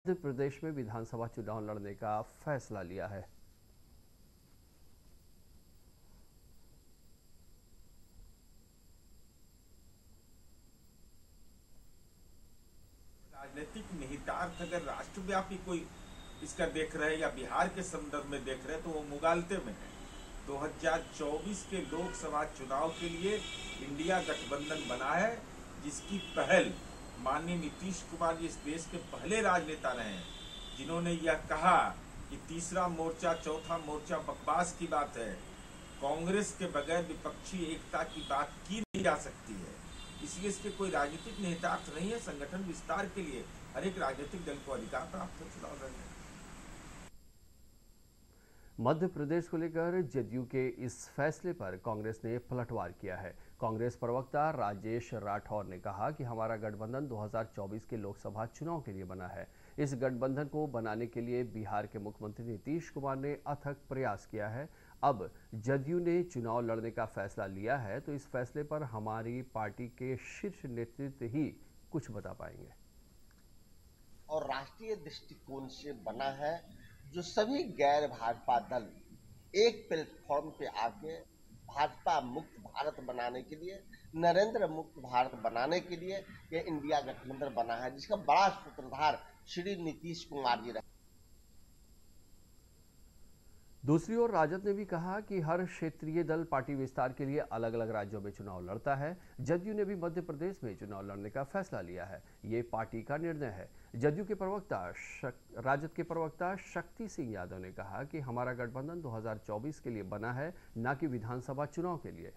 मध्य प्रदेश में विधानसभा चुनाव लड़ने का फैसला लिया है। राजनीतिक निहितार्थ अगर राष्ट्रव्यापी कोई इसका देख रहे हैं या बिहार के संदर्भ में देख रहे हैं तो वो मुगालते में है। 2024 के लोकसभा चुनाव के लिए इंडिया गठबंधन बना है, जिसकी पहल माननीय नीतीश कुमार जी इस देश के पहले राजनेता रहे हैं जिन्होंने यह कहा कि तीसरा मोर्चा चौथा मोर्चा बकवास की बात है। कांग्रेस के बगैर विपक्षी एकता की बात की नहीं जा सकती है, इसलिए इसके कोई राजनीतिक निहितार्थ नहीं है। संगठन विस्तार के लिए हर एक राजनीतिक दल को अधिकार प्राप्त है चुनाव लड़ने। मध्य प्रदेश को लेकर जदयू के इस फैसले पर कांग्रेस ने पलटवार किया है। कांग्रेस प्रवक्ता राजेश राठौर ने कहा कि हमारा गठबंधन 2024 के लोकसभा चुनाव के लिए बना है। इस गठबंधन को बनाने के लिए बिहार के मुख्यमंत्री नीतीश कुमार ने अथक प्रयास किया है। अब जदयू ने चुनाव लड़ने का फैसला लिया है तो इस फैसले पर हमारी पार्टी के शीर्ष नेतृत्व ही कुछ बता पाएंगे। और राष्ट्रीय दृष्टिकोण से बना है, जो सभी गैर भाजपा दल एक प्लेटफॉर्म पे आके भाजपा मुक्त भारत बनाने के लिए, नरेंद्र मुक्त भारत बनाने के लिए ये इंडिया गठबंधन बना है, जिसका बड़ा सूत्रधार श्री नीतीश कुमार जी रहे। दूसरी ओर राजद ने भी कहा कि हर क्षेत्रीय दल पार्टी विस्तार के लिए अलग अलग राज्यों में चुनाव लड़ता है। जदयू ने भी मध्य प्रदेश में चुनाव लड़ने का फैसला लिया है, ये पार्टी का निर्णय है। जदयू के राजद के प्रवक्ता शक्ति सिंह यादव ने कहा कि हमारा गठबंधन 2024 के लिए बना है, न कि विधानसभा चुनाव के लिए।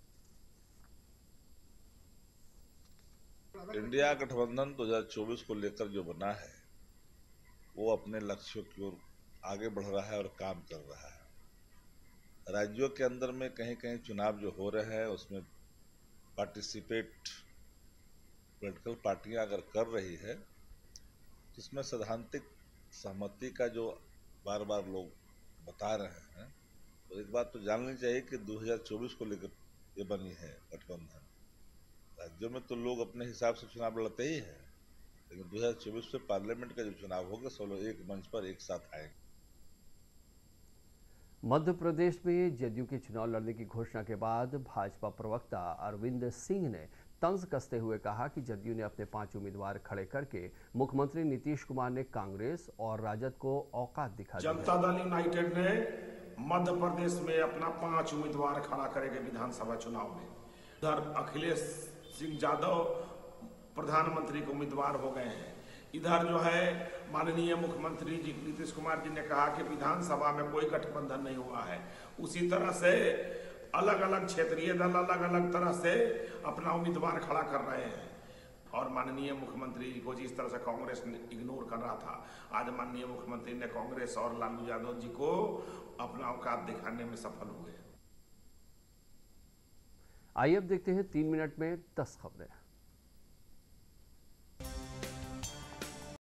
इंडिया गठबंधन 2024 को लेकर जो बना है वो अपने लक्ष्यों की ओर आगे बढ़ रहा है और काम कर रहा है। राज्यों के अंदर में कहीं कहीं चुनाव जो हो रहे हैं उसमें पार्टिसिपेट पॉलिटिकल पार्टियां अगर कर रही है तो उसमें सैद्धांतिक सहमति का जो बार बार लोग बता रहे हैं, तो एक बात तो जान लेनी चाहिए कि 2024 को लेकर ये बनी है गठबंधन। राज्यों में तो लोग अपने हिसाब से चुनाव लड़ते ही हैं, लेकिन 2024 में पार्लियामेंट का जो चुनाव होगा सब लोग एक मंच पर एक साथ आएंगे। मध्य प्रदेश में जदयू के चुनाव लड़ने की घोषणा के बाद भाजपा प्रवक्ता अरविंद सिंह ने तंज कसते हुए कहा कि जदयू ने अपने 5 उम्मीदवार खड़े करके मुख्यमंत्री नीतीश कुमार ने कांग्रेस और राजद को औकात दिखा दी है। जनता दल यूनाइटेड ने मध्य प्रदेश में अपना 5 उम्मीदवार खड़ा करेंगे विधानसभा चुनाव में। इधर अखिलेश सिंह यादव प्रधानमंत्री के उम्मीदवार हो गए हैं। इधर जो है माननीय मुख्यमंत्री जी नीतीश कुमार जी ने कहा कि विधानसभा में कोई गठबंधन नहीं हुआ है। उसी तरह से अलग अलग क्षेत्रीय दल अलग अलग तरह से अपना उम्मीदवार खड़ा कर रहे हैं और माननीय मुख्यमंत्री जी को जिस तरह से कांग्रेस ने इग्नोर कर रहा था, आज माननीय मुख्यमंत्री ने कांग्रेस और लालू यादव जी को अपना औकात दिखाने में सफल हुए। आइए अब देखते हैं 3 मिनट में 10 खबरें।